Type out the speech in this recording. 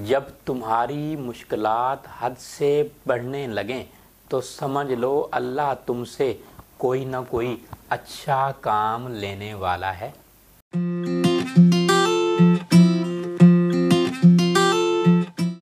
जब तुम्हारी मुश्किलात हद से बढ़ने लगें तो समझ लो अल्लाह तुमसे कोई ना कोई अच्छा काम लेने वाला है।